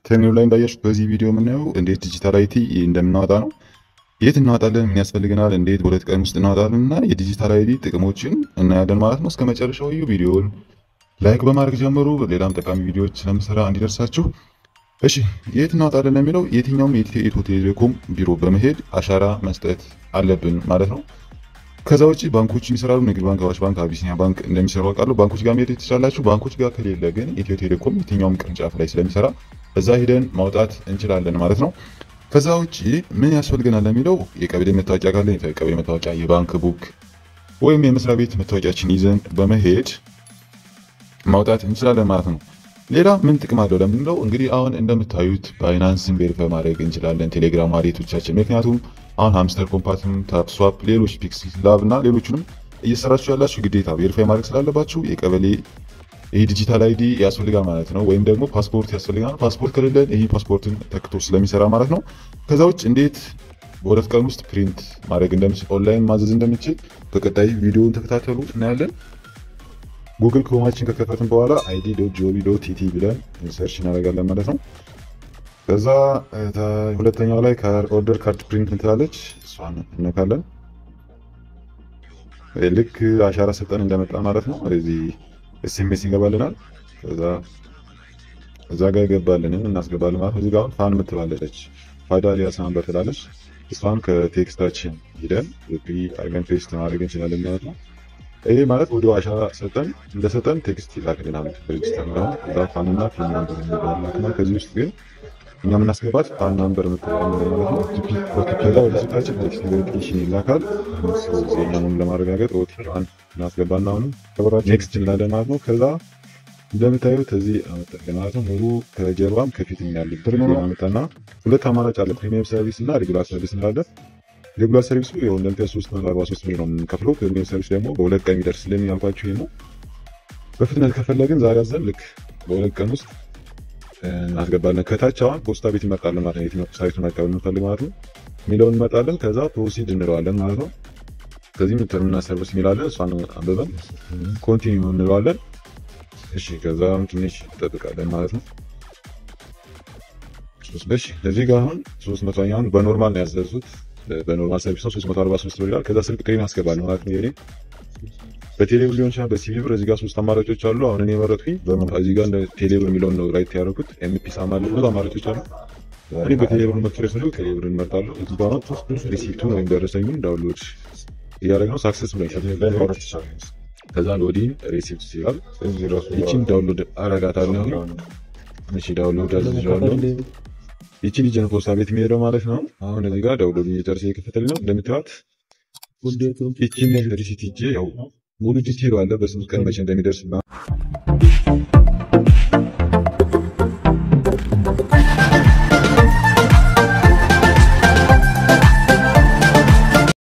ተምኔሉ ላይ እንዳያችሁት በዚህ ቪዲዮ የምናየው እንዴት ዲጂታል አይቲ እንደምናወጣ ነው። የት እናወጣለን፣ ምን ያስፈልገናል፣ እንዴት በሁለት ቀን ውስጥ እናወጣለን እና የዲጂታል አይቲ ጥቅሞችን እናያለን ማለት ነው። እስከ መጨረሻው እዩ። ቪዲዮውን ላይክ በማድረግ ጀምሩ። ሌላም ጠቃሚ ቪዲዮዎች ስለምሰራ እንዲደርሳችሁ። እሺ የት እናወጣለን ለሚለው የትኛውም የኢትዮ ቴሌኮም ቢሮ በመሄድ አሻራ መስጠት አለብን ማለት ነው። ከዛ ውጪ ባንኮች የሚሰራሉ። ንግድ ባንክ፣ አዋሽ ባንክ፣ አቢሲኒያ ባንክ እንደሚሰሩ አውቃለሁ። ባንኮች ጋር መሄድ ትችላላችሁ። ባንኮች ጋር ከሌለ ግን ኢትዮ ቴሌኮም የትኛውም ቅርንጫፍ ላይ ስለሚሰራ እዛ ሄደን ማውጣት እንችላለን ማለት ነው። ከዛ ውጪ ምን ያስፈልገናል ለሚለው የቀበሌ መታወቂያ ካለን የቀበሌ መታወቂያ፣ የባንክ ቡክ ወይም የመስሪያ ቤት መታወቂያችን ይዘን በመሄድ ማውጣት እንችላለን ማለት ነው። ሌላ ምን ጥቅም አለው ለምንለው እንግዲህ አሁን እንደምታዩት ባይናንስን ቬሪፋይ ማድረግ እንችላለን፣ ቴሌግራም ዋሌቶቻችን። ምክንያቱም አሁን ሃምስተር ኮምፓትም፣ ታፕስዋፕ፣ ሌሎች ፒክስል ላብ እና ሌሎችንም እየሰራችሁ ያላችሁ ግዴታ ቬሪፋይ ማድረግ ስላለባችሁ የቀበሌ ይህ ዲጂታል አይዲ ያስፈልጋል ማለት ነው። ወይም ደግሞ ፓስፖርት ያስፈልጋል። ፓስፖርት ከሌለን ይህ ፓስፖርትን ተክቶ ስለሚሰራ ማለት ነው። ከዛ ውጭ እንዴት በሁለት ቀን ውስጥ ፕሪንት ማድረግ እንደምችል፣ ኦንላይን ማዘዝ እንደምችል በቀጣይ ቪዲዮውን ተከታተሉ እናያለን። ጉግል ክሮማችን ከከፈትን በኋላ id.gov.tt ብለን ሰርች እናደርጋለን ማለት ነው። ከዛ ሁለተኛው ላይ ኦርደር ካርድ ፕሪንት እንትላለች፣ እሷን እነካለን። ልክ አሻራ ሰጠን እንደመጣ ማለት ነው እዚህ ኤስኤምኤስ ይገባልናል። ከዛ እዛ ጋር ይገባልንን እናስገባለን ማለት ነው። እዚህ ጋር ፋን ምትላለች፣ ፋይዳ ሊያስ ናምበር ትላለች። እሷን ከቴክስታችን ሄደን ኮፒ አድርገን ፔስት ማድረግ እንችላለን ማለት ነው። ይሄ ማለት ወደ አሻራ ሰጠን እንደሰጠን ቴክስት ይላክልናል ሬጅስተር ነው። እዛ ፋንና ፊን ናምበር ይላክልናል። ከዚህ ውስጥ ግን እኛ የምናስገባት ፋን ናምበር ምትላለች ማለት ነው። ኦቲፒ ወደ ስልካችን ቴክስት ቬሪፊኬሽን ይላካል። ዜናውን ለማረጋገጥ ኦቲፒ እናስገባና አሁን ኔክስት እንላለን ማለት ነው። ከዛ እንደምታዩት እዚህ አመጣልን ማለት ነው። ሙሉ ከጀርባም ከፊትም ያለ ብር ነው አመጣና ሁለት አማራጭ አለ፣ ፕሪሚየም ሰርቪስ እና ሬጉላር ሰርቪስ እንላለን። ሬጉላር ሰርቪሱ ይኸው እንደምታዩት 343 ብር ነው የምንከፍለው። ፕሪሚየም ሰርቪስ ደግሞ በሁለት ቀን የሚደርስ ስለሚያልኳችሁ ይሄ ነው። በፍጥነት ከፈለግን ዛሬ አዘን ልክ በሁለት ቀን ውስጥ እናስገባለን። ከታች አሁን ፖስታ ቤት እንመርጣለን ማለት ነው። የትኛው ሳይቱን መቀበል እንፈልግ ማለት ነው የሚለውን እንመርጣለን። ከዛ ፕሮሲድ እንለዋለን ማለት ነው። ከዚህ ተርሚና ሰርቪስ የሚላለን እሷን አንብበን ኮንቲኒው እንለዋለን። እሺ ከዛ ትንሽ እንጠብቃለን ማለት ነው። እሺ እዚህ ጋር አሁን 300ኛውን በኖርማል ነው ያዘዙት። በኖርማል ሰርቪስ ነው 343 ብር ይላል። ከዛ ስልክ ቁጥሬን አስገባለሁ ማለት ነው። የኔ በቴሌብር ሊሆን ይችላል፣ በሲቢ ብር። እዚህ ጋር ሶስት አማራጮች አሉ። አሁን እኔ የመረጥኩኝ እዚህ ጋር እንደ ቴሌብር የሚለውን ነው ራይት ያደረኩት። ኤምፒ ሳማል ብዙ አማራጮች አሉ። እኔ በቴሌብር መክፈል ነው ቴሌብር እንመርጣለሁ። እዚህ ጋር ሪሲፕቱን ወይም ደረሰኙን ዳውንሎድ እያደረግነው ሳክሰስ ብሎ ይችላል። ከዛ ሎዲን ሪሲፕት ሲላል ይቺን ዳውንሎድ አረጋታለሁ። እሺ ዳውንሎድ አድርጌዋለሁ። ይቺ ልጅ ነው ፖስታ ቤት የሚሄደው ማለት ነው። አሁን እዚህ ጋር ዳውንሎድ እየጨረሰ እየከፈተልኝ ነው እንደምታዩት። ይቺን ሪሲት ይዤ ያው ሙሉ ዲቴይሉ አለ በስንት ቀን መቼ እንደሚደርስና